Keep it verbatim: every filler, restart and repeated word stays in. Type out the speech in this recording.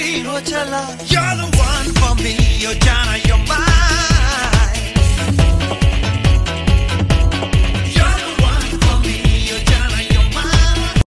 तीनों चला, you're the one for me, you're Jana, you're my